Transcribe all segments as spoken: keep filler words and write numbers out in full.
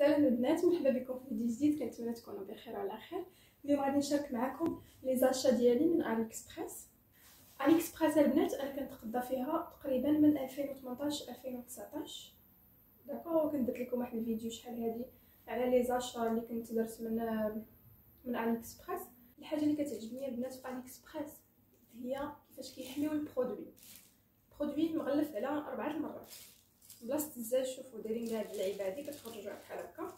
سلام البنات، مرحبا بكم في فيديو جديد. كنتمنى تكونوا بخير وعلى خير. اليوم غادي نشارك معكم لي زاشا ديالي من علي اكسبريس. علي اكسبريس البنات انا كنتقضى فيها تقريبا من ألفين وثمنطاش ألفين وتسعطاش، داكوغ. كنت درت لكم واحد الفيديو شحال هادي على لي زاشا اللي كنت درت من من علي اكسبريس. الحاجه اللي كتعجبني البنات في علي اكسبريس هي كيفاش كيحميو البرودوي. البرودوي مغلف على اربعه المرات بلاصه الزاج. شوفوا دايرين هاد اللعيبه هادي كتخرجوا بحال هكا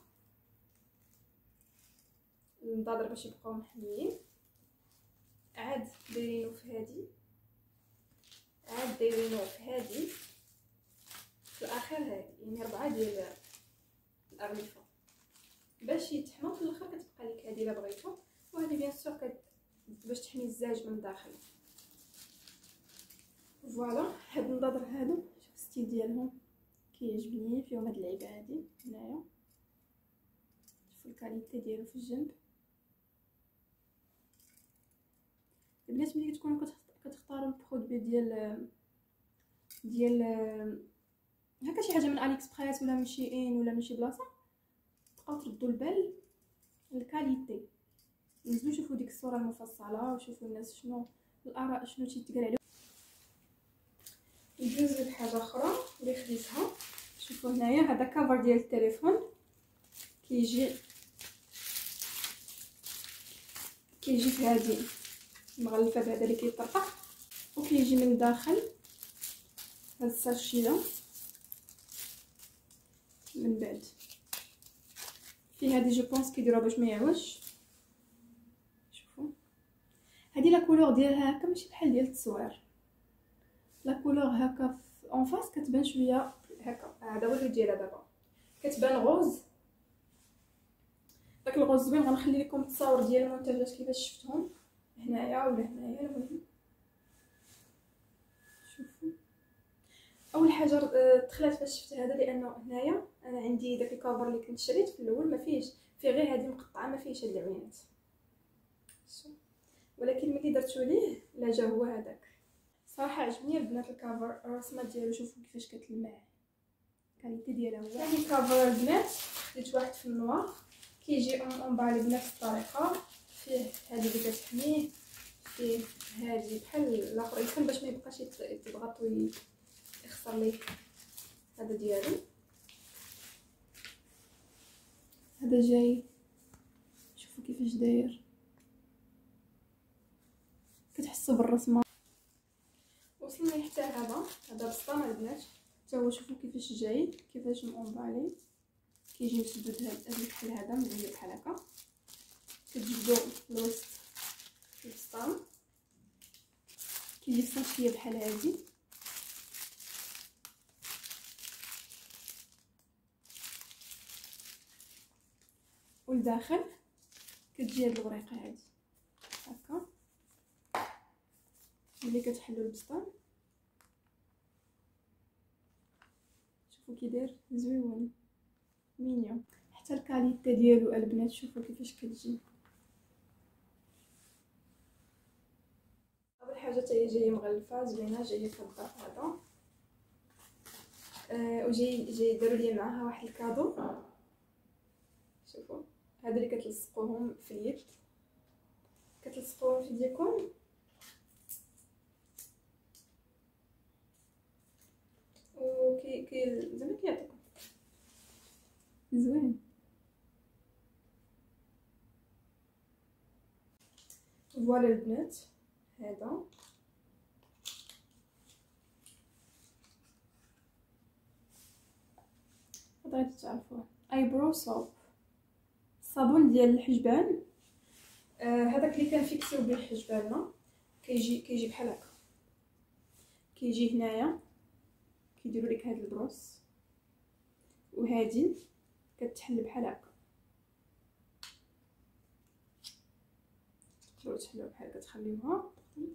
النضاضر باش يبقاو محميين، عاد دايرينو في هادي، عاد دايرينو في هادي، في الاخر هادي، يعني ربعه ديال الاغلفه باش يتحمى. في الاخر كتبقى لك هادي الا بغيتو، وهادي بيان سور كت... باش تحمي الزاج من الداخل. فوالا هاد النضاضر هادو شوف الستيل ديالهم كيعجبني فيهم، هاد اللعيبه هادي هنايا شوفوا الكاليتي ديالو في الجنب. البنات ملي كتكونوا كتختاروا البرودوي ديال ديال هكا شي حاجه من علي اكسبريس ولا من شي ان ولا من شي بلاصه، تبقاو تردوا البال الكاليتي. نزلوا شوفوا ديك الصوره المفصله وشوفوا الناس شنو الاراء شنو تيتقال عليهم. ندوز لحاجه اخرى اللي خديتها. شوفوا هنايا هذا كافر ديال التليفون، كيجي كيجي في هذه مغلفه بهذا اللي كيطرقع، وكيجي من الداخل هاد الساشيه من بعد في هذه جو بونس كيديروها باش ما يعوجش. شوفوا هذه لا كولور ديالها هكا ماشي بحال ديال التصوير، لا كولور هكا اون فاس كتبان شويه هكا. هذا هو اللي ديالها دابا كتبان غوز، داك الغوز زوين. غنخلي لكم التصاور ديال المنتجات كيفاش شفتهم هنايا ولا هنايا. المهم شوفوا اول حاجه دخلت فاش شفت هذا، لانه هنايا انا عندي داك الكافر اللي كنت شريت في الاول ما فيهش، فيه غير هذه مقطعه ما فيهش هاد العوينات، ولكن ملي درتو ليه لا جا هو هذاك. صراحه عجبني البنات الكافر، الرسمه ديالو شوفوا كيفاش كتلمع، الكاليتي ديالها هو. ثاني كافر البنات خديت واحد في النوار، كيجي اونبالي بنفس الطريقه، فيه هذه اللي كتحميه، فيه هذه بحال الاخرين باش ما يبقاش يتضغط ويخسر ليه. هذا ديالو، هذا جاي شوفوا كيفاش داير، كتحسوا بالرسمه. وصلني حتى هذا هذا بسطام البنات حتى هو، شوفوا كيفاش جاي، كيفاش مونبالي، كيجي مسدود هذا بحال هذا معلق بحال هكا. كتجبدوا الوسط البسطام كيجي صافيه بحال هذه، والداخل كتجي هاد الوريقه هادي هكا. ملي كتحلوا البسطام شوفوا كي داير زويون مينيون، حتى الكاليتي ديالو البنات شوفوا كيفاش كتجي. اول حاجه حتى هي جايه مغلفه زوينه، جايه في الظرف هذا، أه وجاي جاي داروا لي معاها واحد الكادو. شوفوا هذا اللي كتلصقوهم في اليد، كتلصقوهم في يديكم وكي كي زعما كيعطيكم زوين. فوالا البنات هذا بغيتو تعرفوه، ايبرو صوب، الصابون ديال الحجبان. آه هذاك اللي كنفيكسيو به حجباننا، كيجي كيجي بحال هكا، كيجي هنايا كيديروا لك هذا البروس، وهذه كتحل بحال هكا، تقدروا تحلوها بحال هكا، تخليوها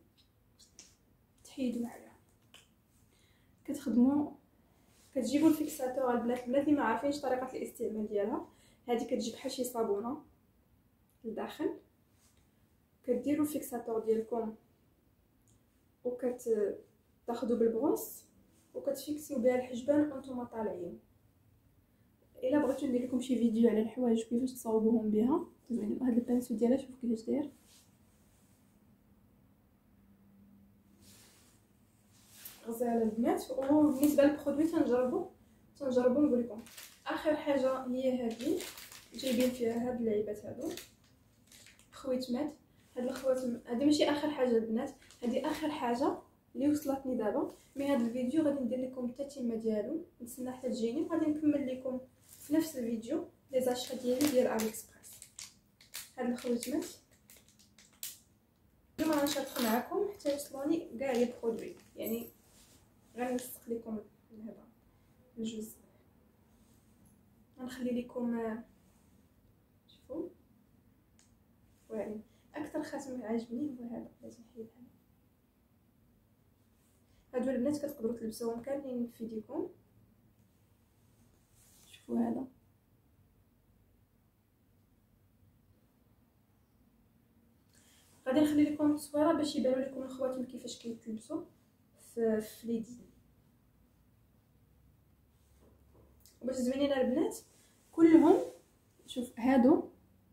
تحيدوا عليها. كتخدموا كتجيبوا الفيكساتور البنات البنات اللي ما عارفينش طريقه الاستعمال ديالها، هذه كتجي بحال شي صابونه لداخل، كديروا الفيكساتور ديالكم وكتاخذوا بالبروس وكتفيكسيو بها الحجبان وانتم طالعين. الا بغيتو ندير لكم شي فيديو على الحوايج كيفاش تصاوبوهم بها، زوين. هاد البانسو ديالها شوف كيفاش داير. غزاله البنات. وبالنسبه للبرودوي تنجربو تنجربو نقول لكم اخر حاجه هي هذه، جايبين فيها هاد اللعيبات هادو خويتمات. هاد الخواتم هادي ماشي اخر حاجه البنات، هادي اخر حاجه اللي وصلتني دابا. مي هاد الفيديو غادي ندير لكم التتمه ديالو، نتسنى حتى تجيني وغادي نكمل لكم في نفس الفيديو لي زاشا ديالي ديال علي اكسبريس. هاد الخواتمات اليوم انا نشارك معكم حتى يوصلوني كاع لي برودوي، يعني غنلصق لكم هذا الجزء. غنخلي لكم شوفوا واعرين. اكثر خاتم عاجبني هو هذا، لازم نحيد هذا. هادو البنات كتقدروا تلبسوهم كاملين في يديكم. شوفوا هذا غادي نخلي لكم التصويره باش يبانوا لكم الخواتم كيفاش كيتلبسوا في في اليدين. وباش زوينين البنات كلهم، شوف هادو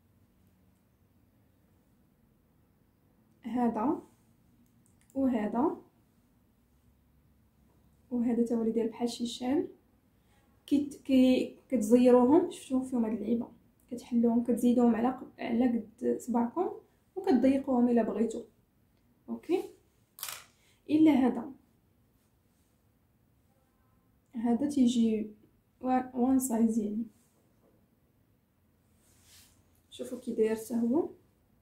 هذا وهذا وهذا تا هو اللي داير بحال شي شال. كي كي كتزيروهم، شفتوا فيهم هاد اللعيبه، كتحلوهم كتزيدوهم على على قد صباعكم وكتضيقوهم الا بغيتو. اوكي. الا هذا هذا تيجي وان سايز، يعني شوفوا كي داير حتى هو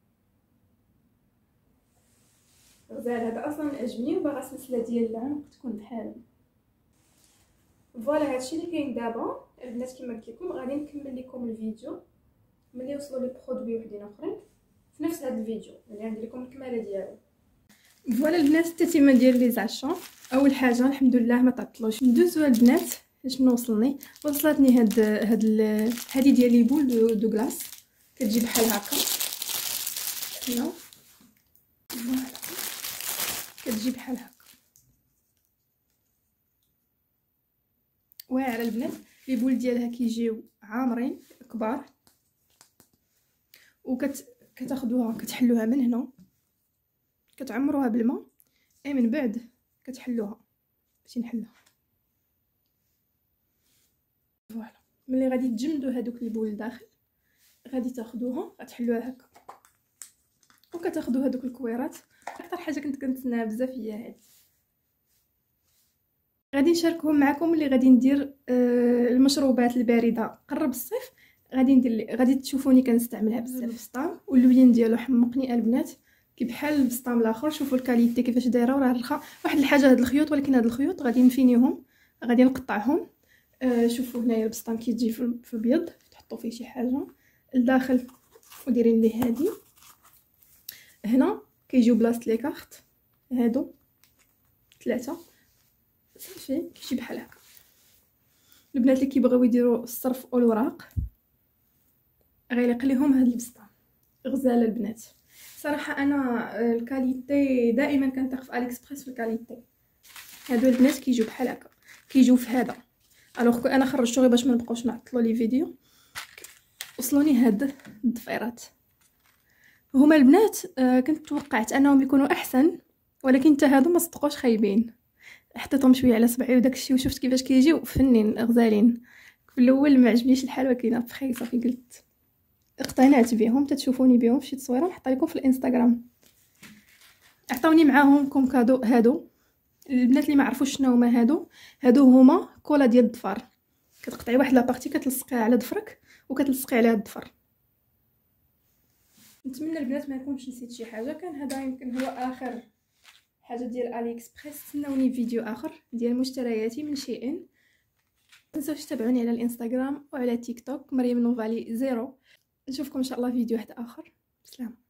غزال. هذا اصلا عجبني وباغا السلسله ديال العنق تكون بحال. فوالا هادشي اللي كاين دابا البنات. كما قلت لكم غادي نكمل لكم الفيديو ملي يوصلوا لي برودوي وحدين اخرين في نفس هذا الفيديو اللي ندير لكم الكماله ديالو. فوالا البنات التتمه ديال لي زعشا. اول حاجه الحمد لله ما تعطلوش. ندوزو البنات شنو وصلني. وصلتني هاد هاد هادي ديال لي بول دو, دو غلاس، كتجي بحال هكا. هنا فوالا كتجي بحال هكا واعره البنات. لي بول ديالها كيجيو عامرين كبار، وكت كتاخذوها كتحلوها من هنا، كتعمروها بالماء، اي من بعد كتحلوها. باش نحلها فوالا. ملي غادي تجمدوا هذوك لي بول داخل غادي تاخذوها غتحلوها هكا، وكتاخذوا هذوك الكويرات. اكثر حاجه كنت كنتسناها بزاف هي هذه. غادي نشاركهم معكم اللي غادي ندير آه المشروبات البارده. قرب الصيف غادي ندير غادي تشوفوني كنستعملها بزاف. البسطام واللوين ديالو حمقني البنات كي بحال البسطام الاخر. شوفوا الكاليتي كيفاش دايره وراه رخا. واحد الحاجه هاد الخيوط، ولكن هاد الخيوط غادي نفينيهم، غادي نقطعهم. آه شوفوا هنايا البسطام كيجي في البيض، تحطوا فيه شي حاجه لداخل وديرين ليه هادي. هنا كيجيو بلاصه لي كارت هادو ثلاثه صافي كيجي بحال هكا. البنات اللي كيبغيو يديروا الصرف والوراق غيليق ليهم هاد البسطام. غزاله البنات صراحه. انا الكاليتي دائما كنثق في اليكسبريس في الكاليتي. هادو البنات كيجيو بحال هكا، كيجيو في هذا. الوغ كو انا خرجتو غير باش ما نبقاوش نعطلوا لي فيديو. وصلوني هاد الضفيرات هما البنات. آه كنت توقعت انهم يكونوا احسن، ولكن حتى هادو ما صدقوش خايبين. حطيتهم شويه على صبعي وداكشي وشفت كيفاش كيجيو فنين غزالين. في الاول ما عجبنيش الحال، ولكن بخي صافي قلت اقتنعت بهم. تتشوفوني بهم في شي تصويره نحط لكم في الانستغرام. عطاوني معاهم كوم كادو هادو. البنات اللي ما عرفوش شنو هما هادو، هادو هما كولا ديال الظفر. كتقطعي واحد لابارتي كتلصقيها على ظفرك وكتلصقي عليها الظفر. نتمنى البنات ما نكونش نسيت شي حاجه. كان هذا يمكن هو اخر حاجه ديال علي اكسبريس. استناوني فيديو اخر ديال مشترياتي من شي ان. تنسوش تتابعوني على الانستغرام وعلى تيك توك مريم نوفالي زيرو. نشوفكم ان شاء الله فيديو واحد اخر. بسلام.